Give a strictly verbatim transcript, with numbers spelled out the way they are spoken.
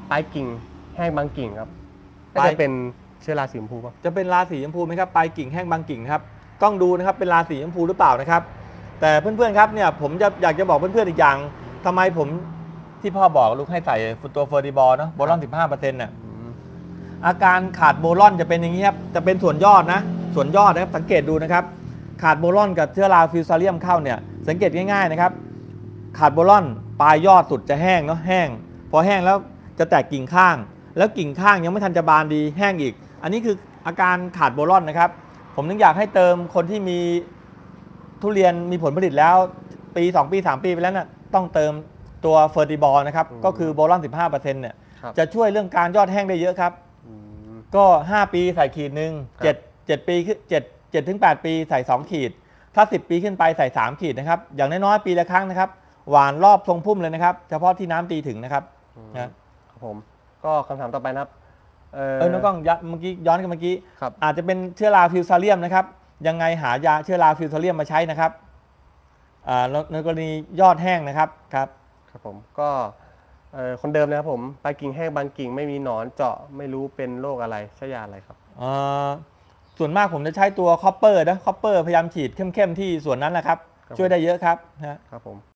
ปลายกิ่งแห้งบางกิ่งครับก็จะเป็นเชื้อราสีชมพูป่ะจะเป็นราสีชมพูไหมครับปลายกิ่งแห้งบางกิ่งครับต้องดูนะครับเป็นราสีชมพูหรือเปล่านะครับแต่เพื่อนๆครับเนี่ยผมจะอยากจะบอกเพื่อนๆอีกอย่างทำไมผมที่พ่อบอกลูกให้ใส่ตัวเฟอร์ดิบอลเนาะโบรอน สิบห้าเปอร์เซ็นต์ น่ะอาการขาดโบรอนจะเป็นอย่างนี้ครับจะเป็นส่วนยอดนะส่วนยอดนะครับสังเกตดูนะครับขาดโบรอนกับเชื้อราฟิวซาเรียมเข้าเนี่ยสังเกตง่ายๆนะครับขาดโบรอนปลายยอดสุดจะแห้งเนาะแห้งพอแห้งแล้วจะแตกกิ่งข้างแล้วกิ่งข้างยังไม่ทันจะบานดีแห้งอีกอันนี้คืออาการขาดโบรอนนะครับผมนึกอยากให้เติมคนที่มีทุเรียนมีผลผลิตแล้วปีสองปีสามปีไปแล้วนะ่ะต้องเติมตัวเฟอร์ติบอลนะครับก็คือโบรอน สิบห้าเปอร์เซ็นต์ เนี่ยจะช่วยเรื่องการยอดแห้งได้เยอะครับก็ห้าปีใส่ขีดหนึ่งเจ็ด เจ็ดปีเจ็ด เจ็ดถึงแปดปีใส่สองขีดถ้าสิบปีขึ้นไปใส่สามขีดนะครับอย่างน้อยๆปีละครั้งนะครับหวานรอบทรงพุ่มเลยนะครับเฉพาะที่น้ำตีถึงนะครับนะครับผมก็คำถามต่อไปนะครับเออน้องกล้องเมื่อกี้ย้อนกันเมื่อกี้อาจจะเป็นเชื้อราฟิวซาเรียมนะครับยังไงหายาเชื้อราฟิวซาเรียมมาใช้นะครับในกรณียอดแห้งนะครับครับครับผมก็คนเดิมนะครับผมปลายกิ่งแห้งบางกิ่งไม่มีหนอนเจาะไม่รู้เป็นโรคอะไรใช้ยาอะไรครับส่วนมากผมจะใช้ตัวคอปเปอร์นะคอปเปอร์พยายามฉีดเข้มๆที่ส่วนนั้นแหละครับช่วยได้เยอะครับครับผม